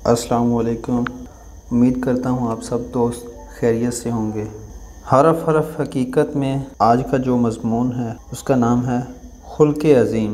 السلام علیکم۔ امید کرتا ہوں آپ سب دوست خیریت سے ہوں گے۔ حرف حرف حقیقت میں آج کا جو مضمون ہے اس کا نام ہے خلق عظیم۔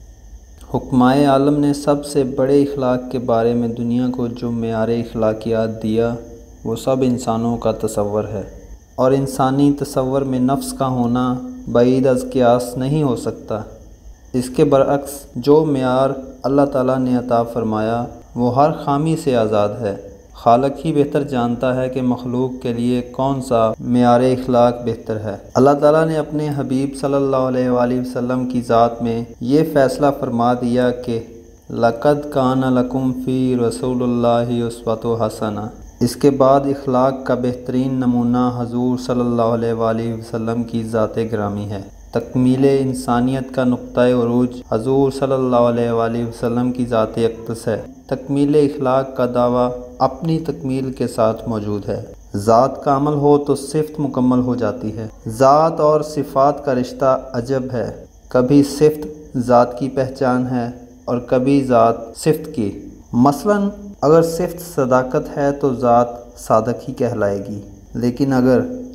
حکمائے عالم نے سب سے بڑے اخلاق کے بارے میں دنیا کو جو معیار اخلاقیات دیا وہ سب انسانوں کا تصور ہے، اور انسانی تصور میں نفس کا ہونا بعید از قیاس نہیں ہو سکتا۔ اس کے برعکس جو معیار اللہ تعالیٰ نے عطا فرمایا وہ ہر خامی سے آزاد ہے۔ خالق ہی بہتر جانتا ہے کہ مخلوق کے لیے کون سا معیار اخلاق بہتر ہے۔ اللہ تعالیٰ نے اپنے حبیب صلی اللہ علیہ وآلہ وسلم کی ذات میں یہ فیصلہ فرما دیا کہ لَقَدْ كَانَ لَكُمْ فِي رَسُولِ اللَّهِ أُسْوَةٌ حَسَنَةٌ۔ اس کے بعد اخلاق کا بہترین نمونہ حضور صلی اللہ علیہ وآلہ وسلم کی ذات گرامی ہے۔ تکمیل انسانیت کا نقطۂ عروج حضور صلی اللہ علیہ وآلہ وسلم کی ذات اقدس ہے۔ تکمیل اخلاق کا دعویٰ اپنی تکمیل کے ساتھ موجود ہے۔ ذات کا عمل ہو تو صفت مکمل ہو جاتی ہے۔ ذات اور صفات کا رشتہ عجب ہے، کبھی صفت ذات کی پہچان ہے اور کبھی ذات صفت کی۔ مثلاً اگر صفت صداقت ہے تو ذات صادق ہی کہلائے گی، لیکن اگر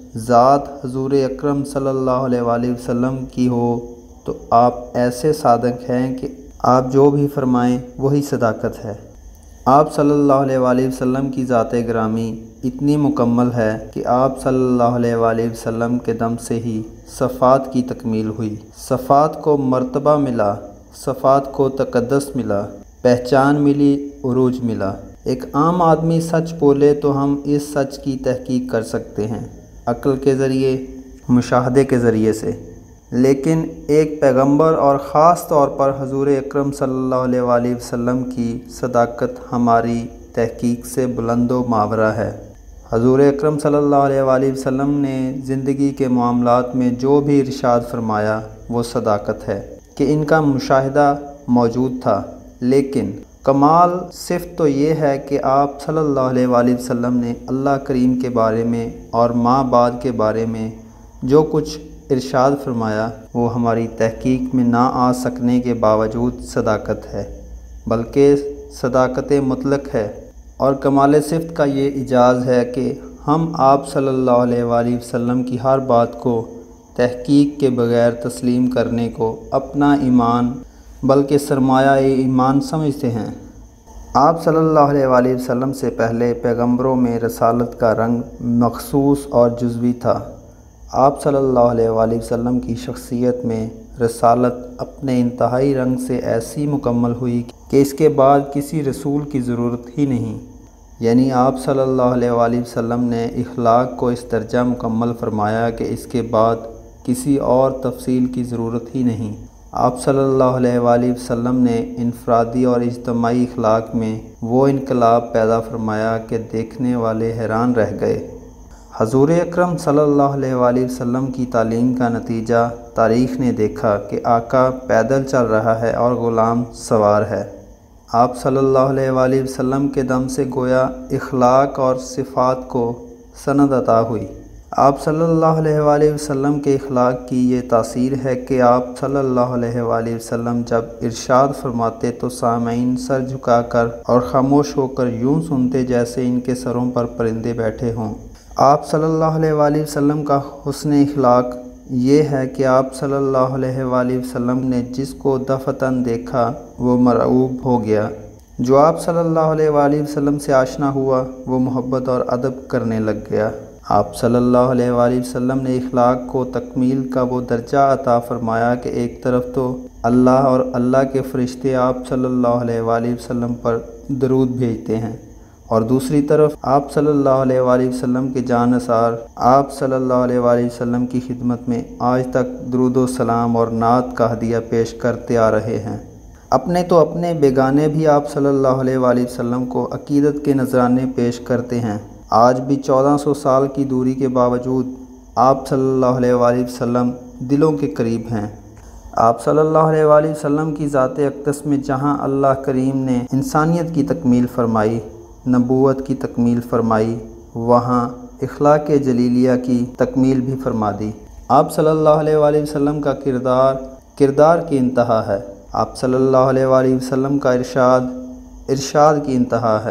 ذات حضور اکرم صلی اللہ علیہ وآلہ وسلم کی ہو تو آپ ایسے صادق ہیں کہ آپ جو بھی فرمائیں وہی صداقت ہے۔ آپ صلی اللہ علیہ وآلہ وسلم کی ذات گرامی اتنی مکمل ہے کہ آپ صلی اللہ علیہ وآلہ وسلم کے دم سے ہی صفات کی تکمیل ہوئی۔ صفات کو مرتبہ ملا، صفات کو تقدس ملا، پہچان ملی، عروج ملا۔ ایک عام آدمی سچ بولے تو ہم اس سچ کی تحقیق کر سکتے ہیں عقل کے ذریعے، مشاہدے کے ذریعے سے، لیکن ایک پیغمبر اور خاص طور پر حضور اکرم صلی اللہ علیہ وآلہ وسلم کی صداقت ہماری تحقیق سے بلند و ماورا ہے۔ حضور اکرم صلی اللہ علیہ وآلہ وسلم نے زندگی کے معاملات میں جو بھی ارشاد فرمایا وہ صداقت ہے کہ ان کا مشاہدہ موجود تھا، لیکن کمال صفت تو یہ ہے کہ آپ صلی اللہ علیہ وآلہ وسلم نے اللہ کریم کے بارے میں اور ماں بعد کے بارے میں جو کچھ ارشاد فرمایا وہ ہماری تحقیق میں نہ آ سکنے کے باوجود صداقت ہے، بلکہ صداقت مطلق ہے۔ اور کمال صفت کا یہ اعجاز ہے کہ ہم آپ صلی اللہ علیہ وآلہ وسلم کی ہر بات کو تحقیق کے بغیر تسلیم کرنے کو اپنا ایمان بلکہ سرمایہ ایمان سمجھتے ہیں۔ آپ صلی اللہ علیہ وآلہ وسلم سے پہلے پیغمبروں میں رسالت کا رنگ مخصوص اور جزوی تھا۔ آپ صلی اللہ علیہ وآلہ وسلم کی شخصیت میں رسالت اپنے انتہائی رنگ سے ایسی مکمل ہوئی کہ اس کے بعد کسی رسول کی ضرورت ہی نہیں، یعنی آپ صلی اللہ علیہ وآلہ وسلم نے اخلاق کو اس درجہ مکمل فرمایا کہ اس کے بعد کسی اور تفصیل کی ضرورت ہی نہیں۔ آپ صلی اللہ علیہ وآلہ وسلم نے انفرادی اور اجتماعی اخلاق میں وہ انقلاب پیدا فرمایا کہ دیکھنے والے حیران رہ گئے۔ حضور اکرم صلی اللہ علیہ وآلہ وسلم کی تعلیم کا نتیجہ تاریخ نے دیکھا کہ آقا پیدل چل رہا ہے اور غلام سوار ہے۔ آپ صلی اللہ علیہ وآلہ وسلم کے دم سے گویا اخلاق اور صفات کو سند عطا ہوئی۔ آپ صلی اللہ علیہ وآلہ وسلم کے اخلاق کی یہ تاثیر ہے کہ آپ صلی اللہ علیہ وآلہ وسلم جب ارشاد فرماتے تو سامعین سر جھکا کر اور خاموش ہو کر یوں سنتے جیسے ان کے سروں پر پرندے بیٹھے ہوں۔ آپ صلی اللہ علیہ وآلہ وسلم کا حسن اخلاق یہ ہے کہ آپ صلی اللہ علیہ وآلہ وسلم نے جس کو دفعتاً دیکھا وہ مرعوب ہو گیا۔ جو آپ صلی اللہ علیہ وآلہ وسلم سے آشنا ہوا وہ محبت اور ادب کرنے لگ گیا۔ آپ صلی اللہ علیہ وآلہ وسلم نے اخلاق کو تکمیل کا وہ درجہ عطا فرمایا کہ ایک طرف تو اللہ اور اللہ کے فرشتے آپ صلی اللہ علیہ وآلہ وسلم پر درود بھیجتے ہیں، اور دوسری طرف آپ صلی اللہ علیہ وآلہ وسلم کے جانثار آپ صلی اللہ علیہ وآلہ وسلم کی خدمت میں آج تک درود و سلام اور نعت کا ہدیہ پیش کرتے آ رہے ہیں۔ اپنے تو اپنے بیگانے بھی آپ صلی اللہ علیہ وآلہ وسلم کو عقیدت کے نذرانے پیش کرتے ہیں۔ آج بھی 1400 سال کی دوری کے باوجود آپ صلی اللہ علیہ وآلہ وسلم دلوں کے قریب ہیں۔ آپ صلی اللہ علیہ وآلہ وسلم کی ذات اقدس میں جہاں اللہ کریم نے انسانیت کی تکمیل فرمائی، نبوت کی تکمیل فرمائی، وہاں اخلاق جلیلیہ کی تکمیل بھی فرما دی۔ آپ صلی اللہ علیہ وآلہ وسلم کا کردار کی انتہا ہے۔ آپ صلی اللہ علیہ وآلہ وسلم کا ارشاد کی انتہا ہے۔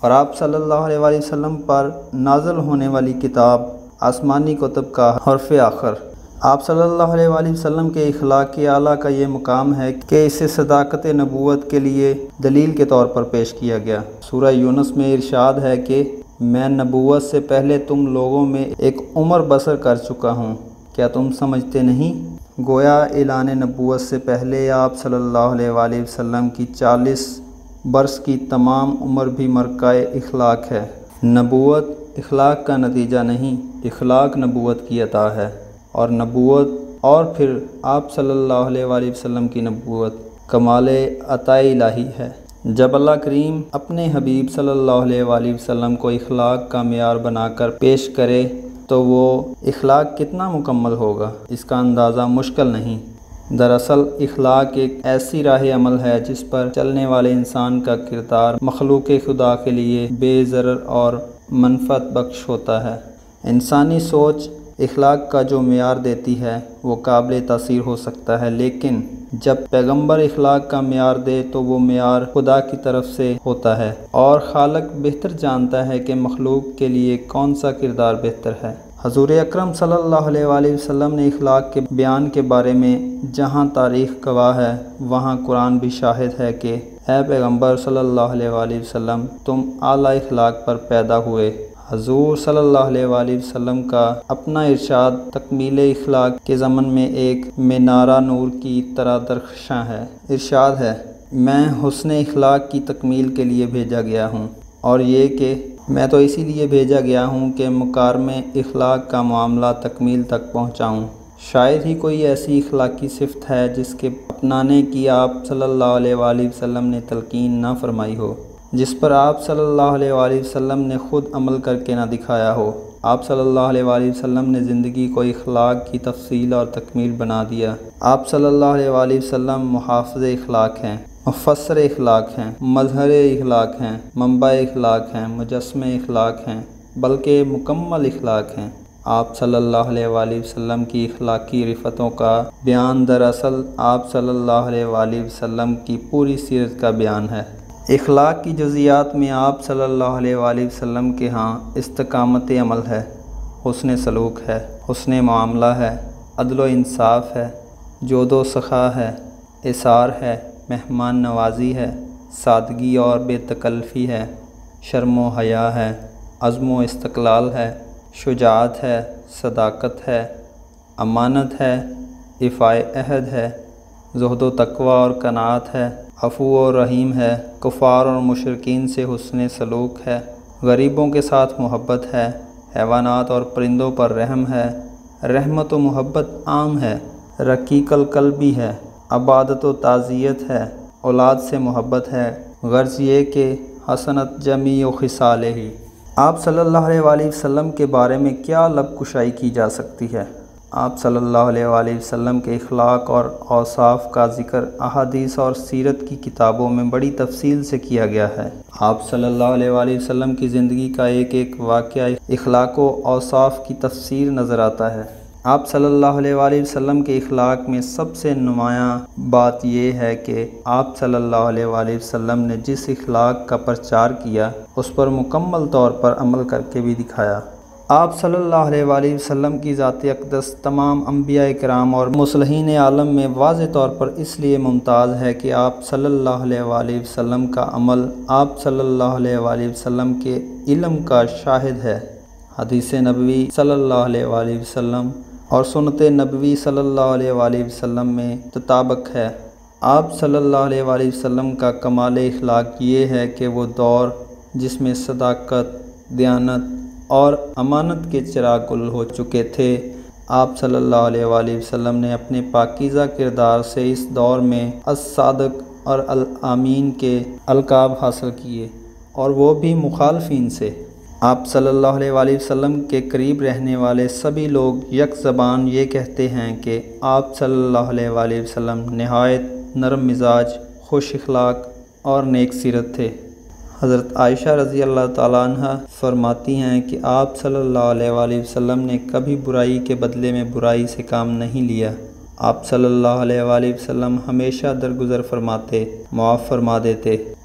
اور آپ صلی اللہ علیہ وآلہ وسلم پر نازل ہونے والی کتاب آسمانی کتب کا حرف آخر۔ آپ صلی اللہ علیہ وآلہ وسلم کے اخلاق اعلیٰ کا یہ مقام ہے کہ اسے صداقت نبوت کے لیے دلیل کے طور پر پیش کیا گیا۔ سورہ یونس میں ارشاد ہے کہ میں نبوت سے پہلے تم لوگوں میں ایک عمر بسر کر چکا ہوں، کیا تم سمجھتے نہیں؟ گویا اعلان نبوت سے پہلے آپ صلی اللہ علیہ وآلہ وسلم کی 40 برس کی تمام عمر بھی مرکہ اخلاق ہے۔ نبوت اخلاق کا نتیجہ نہیں، اخلاق نبوت کی عطا ہے، اور نبوت اور پھر آپ صلی اللہ علیہ وآلہ وسلم کی نبوت کمال عطا الہی ہے۔ جب اللہ کریم اپنے حبیب صلی اللہ علیہ وآلہ وسلم کو اخلاق کا معیار بنا کر پیش کرے تو وہ اخلاق کتنا مکمل ہوگا، اس کا اندازہ مشکل نہیں۔ دراصل اخلاق ایک ایسی راہ عمل ہے جس پر چلنے والے انسان کا کردار مخلوق خدا کے لیے بے ضرر اور منفعت بخش ہوتا ہے۔ انسانی سوچ اخلاق کا جو معیار دیتی ہے وہ قابل تاثیر ہو سکتا ہے، لیکن جب پیغمبر اخلاق کا معیار دے تو وہ معیار خدا کی طرف سے ہوتا ہے، اور خالق بہتر جانتا ہے کہ مخلوق کے لیے کون سا کردار بہتر ہے۔ حضور اکرم صلی اللہ علیہ وآلہ وسلم نے اخلاق کے بیان کے بارے میں جہاں تاریخ گواہ ہے وہاں قرآن بھی شاہد ہے کہ اے پیغمبر صلی اللہ علیہ وآلہ وسلم تم اعلیٰ اخلاق پر پیدا ہوئے۔ حضور صلی اللہ علیہ وآلہ وسلم کا اپنا ارشاد تکمیل اخلاق کے ضمن میں ایک منارہ نور کی طرح درخشاں ہے۔ ارشاد ہے، میں حسن اخلاق کی تکمیل کے لیے بھیجا گیا ہوں، اور یہ کہ میں تو اسی لیے بھیجا گیا ہوں کہ مکارم اخلاق کا معاملہ تکمیل تک پہنچاؤں۔ شاید ہی کوئی ایسی اخلاقی صفت ہے جس کے اپنانے کی آپ صلی اللہ علیہ وآلہ وسلم نے تلقین نہ فرمائی ہو، جس پر آپ صلی اللہ علیہ وآلہ وسلم نے خود عمل کر کے نہ دکھایا ہو۔ آپ صلی اللہ علیہ وآلہ وسلم نے زندگی کو اخلاق کی تفصیل اور تکمیل بنا دیا۔ آپ صلی اللہ علیہ وآلہ وسلم محافظ اخلاق ہیں، مفسر اخلاق ہیں، مظہر اخلاق ہیں، منبع اخلاق ہیں، مجسم اخلاق ہیں، بلکہ مکمل اخلاق ہیں۔ آپ صلی اللہ علیہ وآلہ وسلم کی اخلاقی رفتوں کا بیان دراصل آپ صلی اللہ علیہ وآلہ وسلم کی پوری سیرت کا بیان ہے۔ اخلاق کی جزیات میں آپ صلی اللہ علیہ وآلہ وسلم کے ہاں استقامت عمل ہے، حسن سلوک ہے، حسن معاملہ ہے، عدل و انصاف ہے، جود و سخا ہے، اثار ہے، مہمان نوازی ہے، سادگی اور بے تکلفی ہے، شرم و حیا ہے، عزم و استقلال ہے، شجاعت ہے، صداقت ہے، امانت ہے، ایفاء عہد ہے، زہد و تقوی اور قناعت ہے، عفو و رحیم ہے، کفار اور مشرکین سے حسن سلوک ہے، غریبوں کے ساتھ محبت ہے، حیوانات اور پرندوں پر رحم ہے، رحمت و محبت عام ہے، رقیق القلبی ہے، عبادت و تعزیت ہے، اولاد سے محبت ہے، غرض یہ کہ حسنت جمیع و خصالہ۔ آپ صلی اللہ علیہ وآلہ وسلم کے بارے میں کیا لب کشائی کی جا سکتی ہے؟ آپ صلی اللہ علیہ وآلہ وسلم کے اخلاق اور اوصاف کا ذکر احادیث اور سیرت کی کتابوں میں بڑی تفصیل سے کیا گیا ہے۔ آپ صلی اللہ علیہ وآلہ وسلم کی زندگی کا ایک ایک واقعہ اخلاق و اوصاف کی تفسیر نظر آتا ہے۔ آپ صلی اللہ علیہ وآلہ وسلم کے اخلاق میں سب سے نمایاں بات یہ ہے کہ آپ صلی اللہ علیہ وآلہ وسلم نے جس اخلاق کا پرچار کیا اس پر مکمل طور پر عمل کر کے بھی دکھایا۔ آپ صلی اللہ علیہ وآلہ وسلم کی ذات اقدس تمام انبیاء کرام اور مصلحین عالم میں واضح طور پر اس لیے ممتاز ہے کہ آپ صلی اللہ علیہ وآلہ وسلم کا عمل آپ صلی اللہ علیہ وآلہ وسلم کے علم کا شاہد ہے۔ حدیث نبوی صلی اللہ علیہ وآلہ وسلم اور سنت نبوی صلی اللہ علیہ وآلہ وسلم میں تطابق ہے۔ آپ صلی اللہ علیہ وآلہ وسلم کا کمال اخلاق یہ ہے کہ وہ دور جس میں صداقت، دیانت اور امانت کے چراغ گل ہو چکے تھے، آپ صلی اللہ علیہ وآلہ وسلم نے اپنے پاکیزہ کردار سے اس دور میں الصادق اور الامین کے القاب حاصل کیے، اور وہ بھی مخالفین سے۔ آپ صلی اللہ علیہ وآلہ وسلم کے قریب رہنے والے سبھی لوگ یک زبان یہ کہتے ہیں کہ آپ صلی اللہ علیہ وآلہ وسلم نہایت نرم مزاج، خوش اخلاق اور نیک سیرت تھے۔ حضرت عائشہ رضی اللہ تعالیٰ عنہ فرماتی ہیں کہ آپ صلی اللہ علیہ وآلہ وسلم نے کبھی برائی کے بدلے میں برائی سے کام نہیں لیا۔ آپ صلی اللہ علیہ وآلہ وسلم ہمیشہ درگزر فرماتے، معاف فرما دیتے۔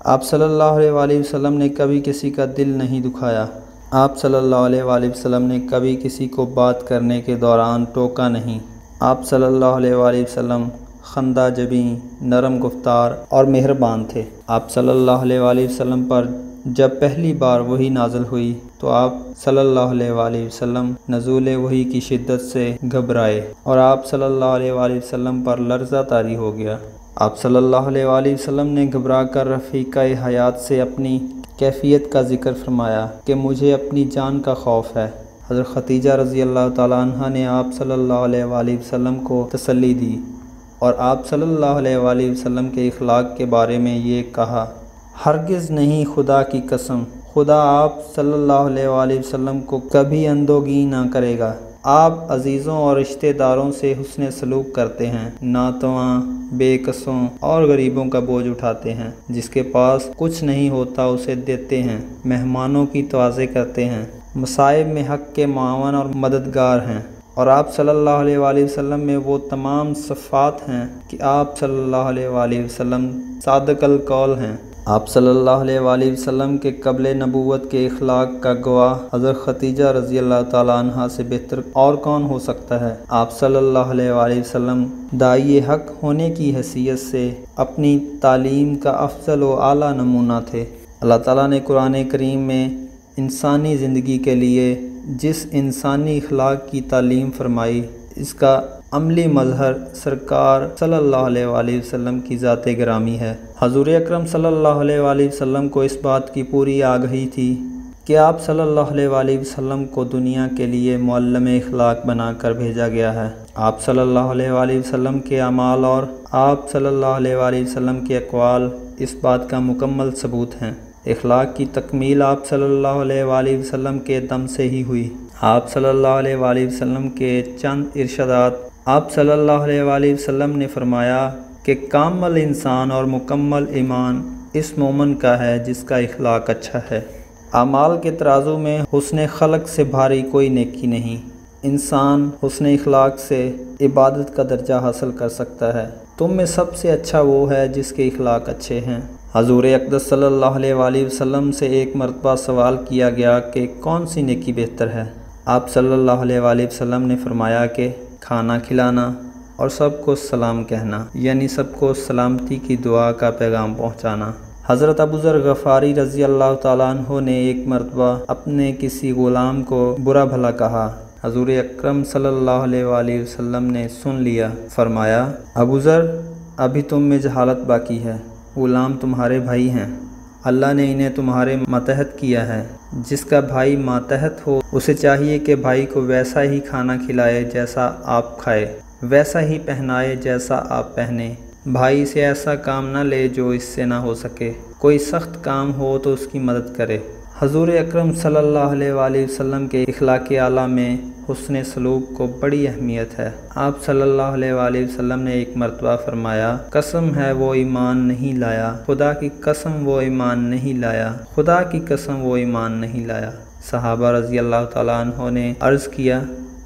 آپ صلی اللہ علیہ وآلہ وسلم نے کبھی کسی کا دل نہیں دکھایا۔ آپ صلی اللہ علیہ وآلہ وسلم نے کبھی کسی کو بات کرنے کے دوران ٹوکا نہیں۔ آپ صلی اللہ علیہ وآلہ وسلم خندہ جبیں، نرم گفتار اور مہربان تھے۔ آپ صلی اللہ علیہ وآلہ وسلم پر جب پہلی بار وحی نازل ہوئی تو آپ صلی اللہ علیہ وآلہ وسلم نزول وحی کی شدت سے گھبرائے اور آپ صلی اللہ علیہ وآلہ وسلم پر لرزہ طاری ہو گیا۔ آپ صلی اللہ علیہ وآلہ وسلم نے گھبرا کر رفیقہ حیات سے اپنی کیفیت کا ذکر فرمایا کہ مجھے اپنی جان کا خوف ہے۔ حضرت خدیجہ رضی اللہ تعالیٰ عنہ نے آپ صلی اللہ علیہ وآلہ وسلم کو تسلی دی اور آپ صلی اللہ علیہ وآلہ وسلم کے اخلاق کے بارے میں یہ کہا، ہرگز نہیں، خدا کی قسم، خدا آپ صلی اللہ علیہ وآلہ وسلم کو کبھی اندوہگی نہ کرے گا۔ آپ عزیزوں اور رشتہ داروں سے حسن سلوک کرتے ہیں، ناتواں، بے کسوں اور غریبوں کا بوجھ اٹھاتے ہیں، جس کے پاس کچھ نہیں ہوتا اسے دیتے ہیں، مہمانوں کی توازی کرتے ہیں، مصائب میں حق کے معاون اور مددگار ہیں، اور آپ صلی اللہ علیہ وآلہ وسلم میں وہ تمام صفات ہیں کہ آپ صلی اللہ علیہ وآلہ وسلم صادق القول ہیں۔ آپ صلی اللہ علیہ وآلہ وسلم کے قبل نبوت کے اخلاق کا گواہ حضرت خدیجہ رضی اللہ تعالیٰ عنہ سے بہتر اور کون ہو سکتا ہے۔ آپ صلی اللہ علیہ وآلہ وسلم داعی حق ہونے کی حیثیت سے اپنی تعلیم کا افضل و اعلیٰ نمونہ تھے۔ اللہ تعالیٰ نے قرآن کریم میں انسانی زندگی کے لیے جس انسانی اخلاق کی تعلیم فرمائی، اس کا عملی مظہر سرکار صلی اللہ علیہ وآلہ وسلم کی ذات گرامی ہے۔ حضور اکرم صلی اللہ علیہ وآلہ وسلم کو اس بات کی پوری آگہی تھی کہ آپ صلی اللہ علیہ وآلہ وسلم کو دنیا کے لیے معلم اخلاق بنا کر بھیجا گیا ہے۔ آپ صلی اللہ علیہ وآلہ وسلم کے اعمال اور آپ صلی اللہ علیہ وآلہ وسلم کے اقوال اس بات کا مکمل ثبوت ہیں۔ اخلاق کی تکمیل آپ صلی اللہ علیہ وآلہ وسلم کے دم سے ہی ہوئی۔ آپ صلی اللہ علیہ وآلہ وسلم کے چند ارشادات۔ آپ صلی اللہ علیہ وآلہ وسلم نے فرمایا کہ کامل انسان اور مکمل ایمان اس مومن کا ہے جس کا اخلاق اچھا ہے۔ اعمال کے ترازو میں حسن خلق سے بھاری کوئی نیکی نہیں۔ انسان حسن اخلاق سے عبادت کا درجہ حاصل کر سکتا ہے۔ تم میں سب سے اچھا وہ ہے جس کے اخلاق اچھے ہیں۔ حضور اقدس صلی اللہ علیہ وآلہ وسلم سے ایک مرتبہ سوال کیا گیا کہ کون سی نیکی بہتر ہے؟ آپ صلی اللہ علیہ وآلہ وسلم نے فرمایا کہ کھانا کھلانا اور سب کو سلام کہنا، یعنی سب کو سلامتی کی دعا کا پیغام پہنچانا۔ حضرت ابوذر غفاری رضی اللہ تعالیٰ عنہ نے ایک مرتبہ اپنے کسی غلام کو برا بھلا کہا۔ حضور اکرم صلی اللہ علیہ وآلہ وسلم نے سن لیا، فرمایا، ابوذر، ابھی تم میں جہالت باقی ہے، غلام تمہارے بھائی ہیں، اللہ نے انہیں تمہارے ماتحت کیا ہے۔ جس کا بھائی ماتحت ہو اسے چاہیے کہ بھائی کو ویسا ہی کھانا کھلائے جیسا آپ کھائے، ویسا ہی پہنائے جیسا آپ پہنے، بھائی سے ایسا کام نہ لے جو اس سے نہ ہو سکے، کوئی سخت کام ہو تو اس کی مدد کرے۔ حضور اکرم صلی اللہ علیہ وآلہ وسلم کے اخلاق اعلیٰ میں حسن سلوک کو بڑی اہمیت ہے۔ آپ صلی اللہ علیہ وآلہ وسلم نے ایک مرتبہ فرمایا، قسم ہے وہ ایمان نہیں لایا، خدا کی قسم وہ ایمان نہیں لایا، خدا کی قسم وہ ایمان نہیں لایا۔ صحابہ رضی اللہ تعالیٰ عنہ نے عرض کیا،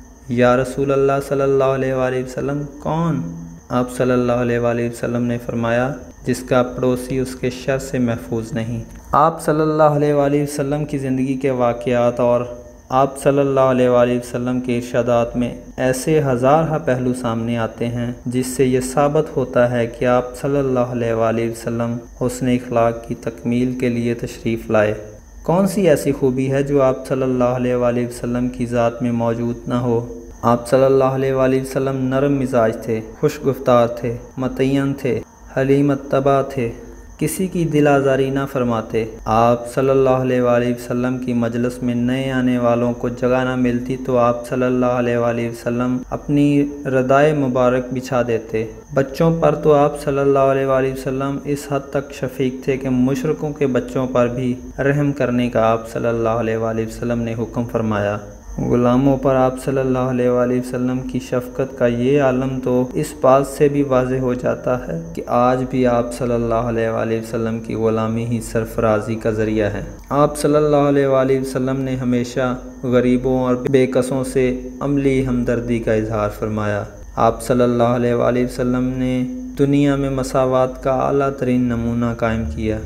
یا رسول اللہ صلی اللہ علیہ وآلہ وسلم، کون؟ آپ صلی اللہ علیہ وآلہ وسلم نے فرمایا، جس کا پڑوسی اس کے شر سے محفوظ نہیں۔ آپ صلی اللہ علیہ وآلہ وسلم کی زندگی کے واقعات اور آپ صلی اللہ علیہ وآلہ وسلم کے ارشادات میں ایسے ہزارہ پہلو سامنے آتے ہیں جس سے یہ ثابت ہوتا ہے کہ آپ صلی اللہ علیہ وآلہ وسلم حسن اخلاق کی تکمیل کے لیے تشریف لائے۔ کون سی ایسی خوبی ہے جو آپ صلی اللہ علیہ وآلہ وسلم کی ذات میں موجود نہ ہو؟ آپ صلی اللہ علیہ وآلہ وسلم نرم مزاج تھے، خوش گفتار تھے، متین تھے، حلیم الطبع تھے، کسی کی دل آزاری نہ فرماتے۔ آپ صلی اللہ علیہ وآلہ وسلم کی مجلس میں نئے آنے والوں کو جگہ نہ ملتی تو آپ صلی اللہ علیہ وآلہ وسلم اپنی ردائے مبارک بچھا دیتے۔ بچوں پر تو آپ صلی اللہ علیہ وآلہ وسلم اس حد تک شفیق تھے کہ مشرکوں کے بچوں پر بھی رحم کرنے کا آپ صلی اللہ علیہ وآلہ وسلم نے حکم فرمایا۔ غلاموں پر آپ صلی اللہ علیہ وآلہ وسلم کی شفقت کا یہ عالم تو اس بات سے بھی واضح ہو جاتا ہے کہ آج بھی آپ صلی اللہ علیہ وآلہ وسلم کی غلامی ہی سرفرازی کا ذریعہ ہے۔ آپ صلی اللہ علیہ وآلہ وسلم نے ہمیشہ غریبوں اور بے کسوں سے عملی ہمدردی کا اظہار فرمایا۔ آپ صلی اللہ علیہ وآلہ وسلم نے دنیا میں مساوات کا اعلیٰ ترین نمونہ قائم کیا۔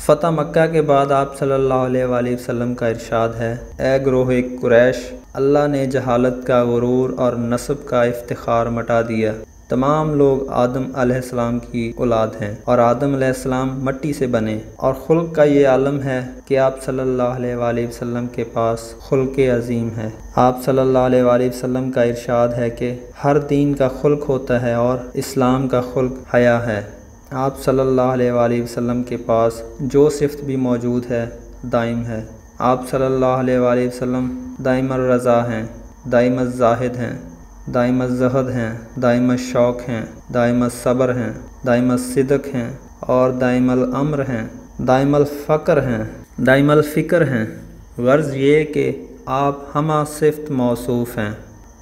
فتح مکہ کے بعد آپ صلی اللہ علیہ وآلہ وسلم کا ارشاد ہے، اے گروہ قریش، اللہ نے جہالت کا غرور اور نسب کا افتخار مٹا دیا۔ تمام لوگ آدم علیہ السلام کی اولاد ہیں اور آدم علیہ السلام مٹی سے بنے، اور خلق کا یہ عالم ہے کہ آپ صلی اللہ علیہ وآلہ وسلم کے پاس خلق عظیم ہے۔ آپ صلی اللہ علیہ وآلہ وسلم کا ارشاد ہے کہ ہر دین کا خلق ہوتا ہے اور اسلام کا خلق حیا ہے۔ آپ صلی اللہ علیہ وآلہ وسلم کے پاس جو صفت بھی موجود ہے دائم ہے۔ آپ صلی اللہ علیہ وآلہ وسلم دائم الرضا ہیں، دائم الزاہد ہیں، دائم الزہد ہیں، دائم الشوق ہیں، دائم الصبر ہیں، دائم الصدق ہیں اور دائم الامر ہیں، دائم الفقر ہیں، دائم الفکر ہیں۔ غرض یہ کہ آپ ہمہ صفت موصوف ہیں۔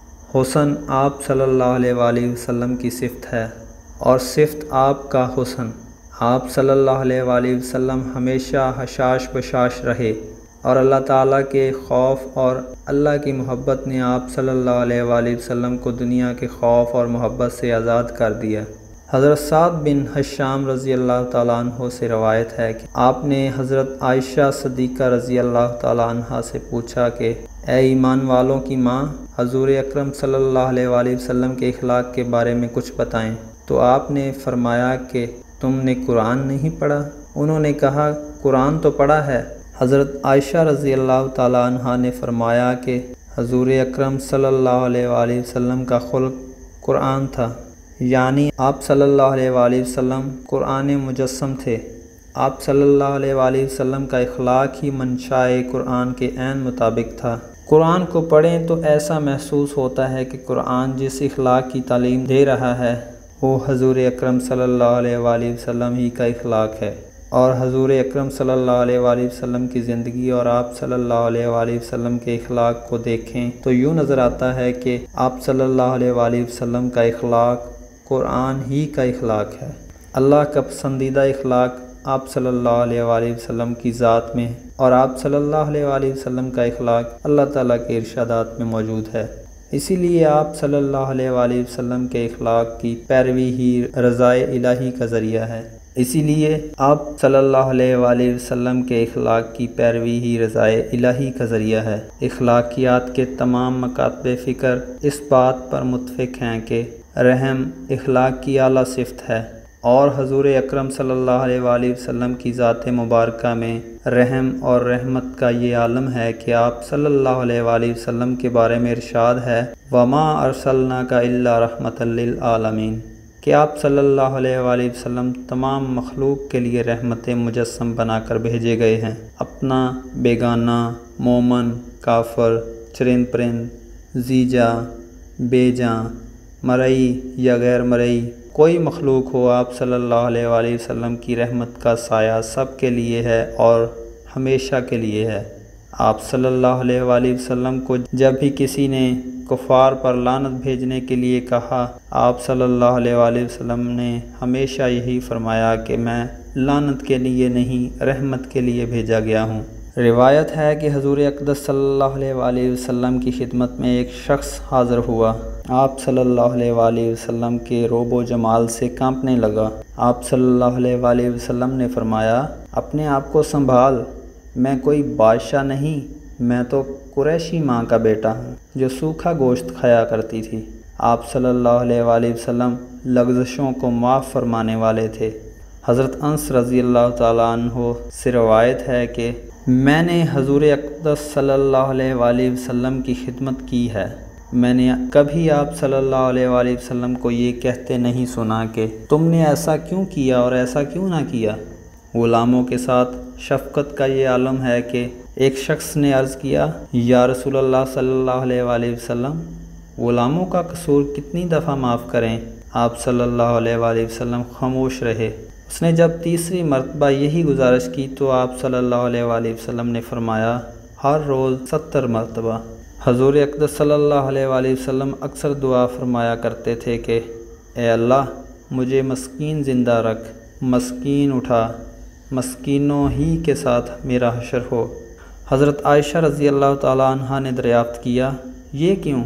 حسن آپ صلی اللہ علیہ وآلہ وسلم کی صفت ہے اور صفت آپ کا حسن۔ آپ صلی اللہ علیہ وآلہ وسلم ہمیشہ حشاش بشاش رہے اور اللہ تعالیٰ کے خوف اور اللہ کی محبت نے آپ صلی اللہ علیہ وآلہ وسلم کو دنیا کے خوف اور محبت سے آزاد کر دیا۔ حضرت سعد بن حشام رضی اللہ تعالیٰ عنہ سے روایت ہے کہ آپ نے حضرت عائشہ صدیقہ رضی اللہ تعالیٰ عنہ سے پوچھا کہ اے ایمان والوں کی ماں، حضور اکرم صلی اللہ علیہ وآلہ وسلم کے اخلاق کے بارے میں کچھ بتائیں۔ تو آپ نے فرمایا کہ تم نے قرآن نہیں پڑھا؟ انہوں نے کہا قرآن تو پڑھا ہے۔ حضرت عائشہ رضی اللہ تعالیٰ عنہ نے فرمایا کہ حضور اکرم صلی اللہ علیہ وآلہ وسلم کا خلق قرآن تھا، یعنی آپ صلی اللہ علیہ وآلہ وسلم قرآن مجسم تھے۔ آپ صلی اللہ علیہ وآلہ وسلم کا اخلاق ہی منشائے قرآن کے عین مطابق تھا۔ قرآن کو پڑھیں تو ایسا محسوس ہوتا ہے کہ قرآن جس اخلاق کی تعلیم دے رہا ہے وہ حضور اکرم صلی اللہ علیہ وآلہ وسلم ہی کا اخلاق ہے، اور حضور اکرم صلی اللہ علیہ وآلہ وسلم کی زندگی اور آپ صلی اللہ علیہ وآلہ وسلم کے اخلاق کو دیکھیں تو یوں نظر آتا ہے کہ آپ صلی اللہ علیہ وآلہ وسلم کا اخلاق قرآن ہی کا اخلاق ہے۔ اللہ کا پسندیدہ اخلاق آپ صلی اللہ علیہ وآلہ وسلم کی ذات میں اور آپ صلی اللہ علیہ وآلہ وسلم کا اخلاق اللہ تعالیٰ کے ارشادات میں موجود ہے۔ اسی لیے آپ صلی اللہ علیہ وآلہ وسلم کے اخلاق کی پیروی ہی رضائے الہی کا ذریعہ ہے۔ اسی لیے آپ صلی اللہ علیہ وآلہ وسلم کے اخلاق کی پیروی ہی رضائے الہی کا ذریعہ ہے۔ اخلاقیات کے تمام مکاتب فکر اس بات پر متفق ہیں کہ رحم اخلاق کی اعلیٰ صفت ہے، اور حضور اکرم صلی اللہ علیہ وآلہ وسلم کی ذات مبارکہ میں رحم اور رحمت کا یہ عالم ہے کہ آپ صلی اللہ علیہ وآلہ وسلم کے بارے میں ارشاد ہے وَمَا أَرْسَلْنَاكَ إِلَّا رَحْمَةً لِّلْعَالَمِينَ، کہ آپ صلی اللہ علیہ وآلہ وسلم تمام مخلوق کے لیے رحمت مجسم بنا کر بھیجے گئے ہیں۔ اپنا، بیگانہ، مومن، کافر، چرند پرند، زیجا، بے جاں، مرئی یا غیر مرئی، کوئی مخلوق ہو، آپ صلی اللہ علیہ وآلہ وسلم کی رحمت کا سایہ سب کے لیے ہے اور ہمیشہ کے لیے ہے۔ آپ صلی اللہ علیہ وآلہ وسلم کو جب بھی کسی نے کفار پر لعنت بھیجنے کے لیے کہا، آپ صلی اللہ علیہ وآلہ وسلم نے ہمیشہ یہی فرمایا کہ میں لعنت کے لیے نہیں، رحمت کے لیے بھیجا گیا ہوں۔ روایت ہے کہ حضور اقدس صلی اللہ علیہ وآلہ وسلم کی خدمت میں ایک شخص حاضر ہوا۔ آپ صلی اللہ علیہ وآلہ وسلم کے روب و جمال سے کانپنے لگا۔ آپ صلی اللہ علیہ وآلہ وسلم نے فرمایا اپنے آپ کو سنبھال، میں کوئی بادشاہ نہیں، میں تو قریشی ماں کا بیٹا ہوں جو سوکھا گوشت کھایا کرتی تھی۔ آپ صلی اللہ علیہ وآلہ وسلم لغزشوں کو معاف فرمانے والے تھے۔ حضرت انس رضی اللہ تعالیٰ عنہ سے روایت ہے کہ میں نے حضور اقدس صلی اللہ علیہ وآلہ وسلم کی خدمت کی ہے، میں نے کبھی آپ صلی اللہ علیہ وآلہ وسلم کو یہ کہتے نہیں سنا کہ تم نے ایسا کیوں کیا اور ایسا کیوں نہ کیا۔ غلاموں کے ساتھ شفقت کا یہ عالم ہے کہ ایک شخص نے عرض کیا یا رسول اللہ صلی اللہ علیہ وآلہ وسلم، غلاموں کا قصور کتنی دفعہ معاف کریں؟ آپ صلی اللہ علیہ وآلہ وسلم خاموش رہے۔ اس نے جب تیسری مرتبہ یہی گزارش کی تو آپ صلی اللہ علیہ وآلہ وسلم نے فرمایا ہر روز 70 مرتبہ۔ حضور اقدس صلی اللہ علیہ وآلہ وسلم اکثر دعا فرمایا کرتے تھے کہ اے اللہ مجھے مسکین زندہ رکھ، مسکین اٹھا، مسکینوں ہی کے ساتھ میرا حشر ہو۔ حضرت عائشہ رضی اللہ تعالیٰ عنہا نے دریافت کیا یہ کیوں؟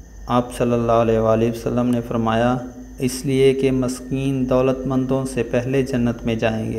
آپ صلی اللہ علیہ وآلہ وسلم نے فرمایا اس لیے کہ مسکین دولت مندوں سے پہلے جنت میں جائیں گے۔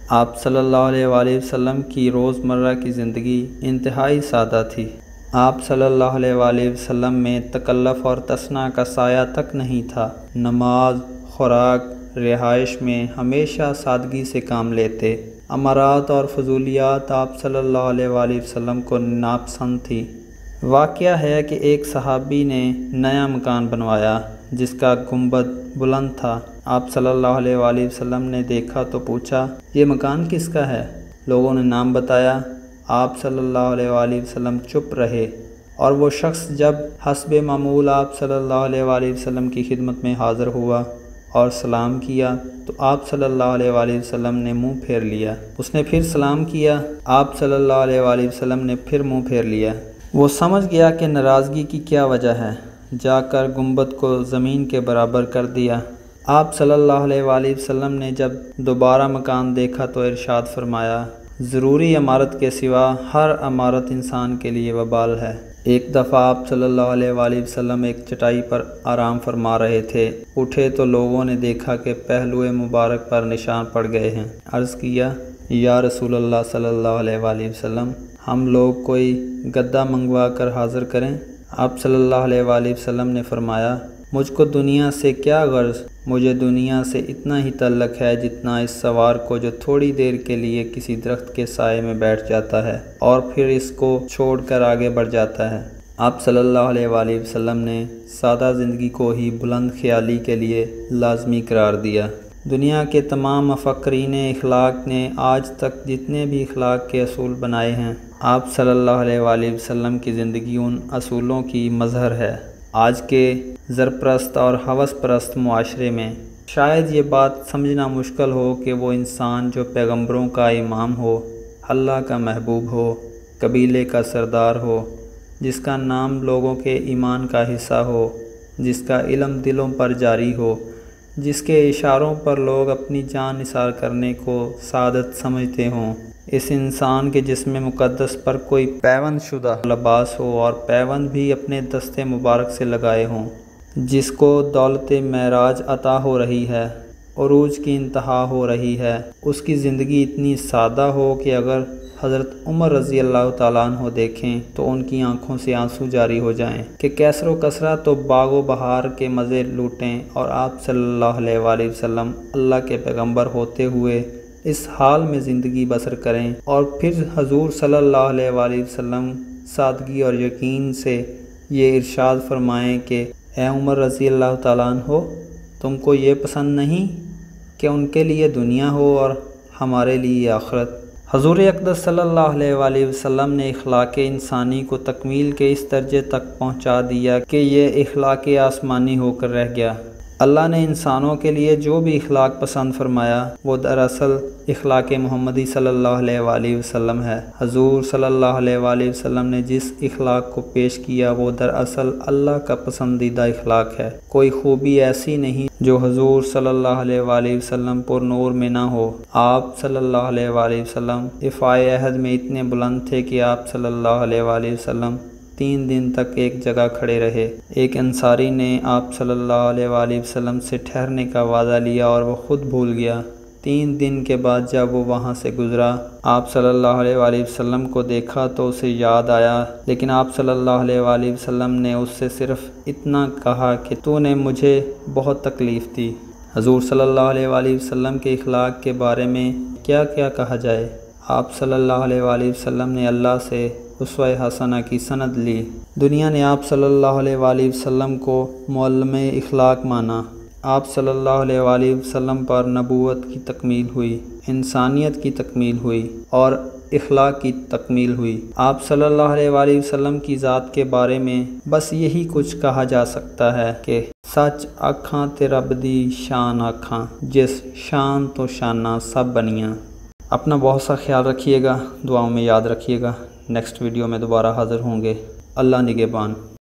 آپ صلی اللہ علیہ وآلہ وسلم کی روزمرہ کی زندگی انتہائی سادہ تھی۔ آپ صلی اللہ علیہ وآلہ وسلم میں تکلف اور تسنہ کا سایہ تک نہیں تھا۔ نماز، خوراک، رہائش میں ہمیشہ سادگی سے کام لیتے۔ امارات اور فضولیات آپ صلی اللہ علیہ وآلہ وسلم کو ناپسند تھی۔ واقعہ ہے کہ ایک صحابی نے نیا مکان بنوایا جس کا گنبد بلند تھا۔ آپ صلی اللہ علیہ وآلہ وسلم نے دیکھا تو پوچھا، یہ مکان کس کا ہے؟ لوگوں نے نام بتایا۔ آپ صلی اللہ علیہ وآلہ وسلم چپ رہے، اور وہ شخص جب حسب معمول آپ صلی اللہ علیہ وآلہ وسلم کی خدمت میں حاضر ہوا اور سلام کیا تو آپ صلی اللہ علیہ وآلہ وسلم نے منہ پھیر لیا۔ اس نے پھر سلام کیا، آپ صلی اللہ علیہ وآلہ وسلم نے پھر منہ پھیر لیا۔ وہ سمجھ گیا کہ ناراضگی کی کیا وجہ ہے، جا کر گنبد کو زمین کے برابر کر دیا۔ آپ صلی اللہ علیہ وآلہ وسلم نے جب دوبارہ مکان دیکھا تو ارشاد فرمایا، ضروری عمارت کے سوا ہر عمارت انسان کے لیے وبال ہے۔ ایک دفعہ آپ صلی اللہ علیہ وآلہ وسلم ایک چٹائی پر آرام فرما رہے تھے۔ اٹھے تو لوگوں نے دیکھا کہ پہلو مبارک پر نشان پڑ گئے ہیں۔ عرض کیا، یا رسول اللہ صلی اللہ علیہ وآلہ وسلم، ہم لوگ کوئی گدا منگوا کر حاضر کریں؟ آپ صلی اللہ علیہ وآلہ وسلم نے فرمایا، مجھ کو دنیا سے کیا غرض، مجھے دنیا سے اتنا ہی تعلق ہے جتنا اس سوار کو جو تھوڑی دیر کے لیے کسی درخت کے سائے میں بیٹھ جاتا ہے اور پھر اس کو چھوڑ کر آگے بڑھ جاتا ہے۔ آپ صلی اللہ علیہ وآلہ وسلم نے سادہ زندگی کو ہی بلند خیالی کے لیے لازمی قرار دیا۔ دنیا کے تمام مفکرین اخلاق نے آج تک جتنے بھی اخلاق کے اصول بنائے ہیں، آپ صلی اللہ علیہ وآلہ وسلم کی زندگی ان اصولوں کی مظہر ہے۔ آج کے زرپرست اور ہوس پرست معاشرے میں شاید یہ بات سمجھنا مشکل ہو کہ وہ انسان جو پیغمبروں کا امام ہو، اللہ کا محبوب ہو، قبیلے کا سردار ہو، جس کا نام لوگوں کے ایمان کا حصہ ہو، جس کا علم دلوں پر جاری ہو، جس کے اشاروں پر لوگ اپنی جان نثار کرنے کو سعادت سمجھتے ہوں، اس انسان کے جسم مقدس پر کوئی پیوند شدہ لباس ہو اور پیوند بھی اپنے دست مبارک سے لگائے ہوں، جس کو دولت معراج عطا ہو رہی ہے، عروج کی انتہا ہو رہی ہے، اس کی زندگی اتنی سادہ ہو کہ اگر حضرت عمر رضی اللہ تعالیٰ عنہ دیکھیں تو ان کی آنکھوں سے آنسو جاری ہو جائیں کہ کیسر و کثرت تو باغ و بہار کے مزے لوٹیں، اور آپ صلی اللہ علیہ وآلہ وسلم اللہ کے پیغمبر ہوتے ہوئے اس حال میں زندگی بسر کریں۔ اور پھر حضور صلی اللہ علیہ وآلہ وسلم سادگی اور یقین سے یہ ارشاد فرمائیں کہ اے عمر رضی اللہ تعالیٰ عنہ، تم کو یہ پسند نہیں کہ ان کے لیے دنیا ہو اور ہمارے لیے آخرت۔ حضور اقدس صلی اللہ علیہ وآلہ وسلم نے اخلاق انسانی کو تکمیل کے اس درجے تک پہنچا دیا کہ یہ اخلاق آسمانی ہو کر رہ گیا۔ اللہ نے انسانوں کے لیے جو بھی اخلاق پسند فرمایا وہ دراصل اخلاق محمدی صلی اللہ علیہ وآلہ وسلم ہے۔ حضور صلی اللہ علیہ وآلہ وسلم نے جس اخلاق کو پیش کیا وہ دراصل اللہ کا پسندیدہ اخلاق ہے۔ کوئی خوبی ایسی نہیں جو حضور صلی اللہ علیہ وآلہ وسلم پر نور میں نہ ہو۔ آپ صلی اللہ علیہ وآلہ وسلم افائے عہد میں اتنے بلند تھے کہ آپ صلی اللہ علیہ وآلہ وسلم 3 دن تک ایک جگہ کھڑے رہے۔ ایک انصاری نے آپ صلی اللہ علیہ وآلہ وسلم سے ٹھہرنے کا وعدہ لیا اور وہ خود بھول گیا۔ 3 دن کے بعد جب وہ وہاں سے گزرا، آپ صلی اللہ علیہ وآلہ وسلم کو دیکھا تو اسے یاد آیا، لیکن آپ صلی اللہ علیہ وآلہ وسلم نے اس سے صرف اتنا کہا کہ تو نے مجھے بہت تکلیف دی۔ حضور صلی اللہ علیہ وآلہ وسلم کے اخلاق کے بارے میں کیا کیا کہا جائے۔ آپ صلی اللہ علیہ وآلہ وسلم نے اللہ سے اسوہ حسنہ کی سند لی۔ دنیا نے آپ صلی اللہ علیہ وآلہ وسلم کو معلم اخلاق مانا۔ آپ صلی اللہ علیہ وآلہ وسلم پر نبوت کی تکمیل ہوئی، انسانیت کی تکمیل ہوئی اور اخلاق کی تکمیل ہوئی۔ آپ صلی اللہ علیہ وآلہ وسلم کی ذات کے بارے میں بس یہی کچھ کہا جا سکتا ہے کہ سچ آکھاں تے رب دی شان آکھاں، جس شان تو شانہ سب بنیاں۔ اپنا بہت سا خیال رکھیے گا، دعاؤں میں یاد رکھیے گا۔ نیکسٹ ویڈیو میں دوبارہ حاضر ہوں گے۔ اللہ نگہبان۔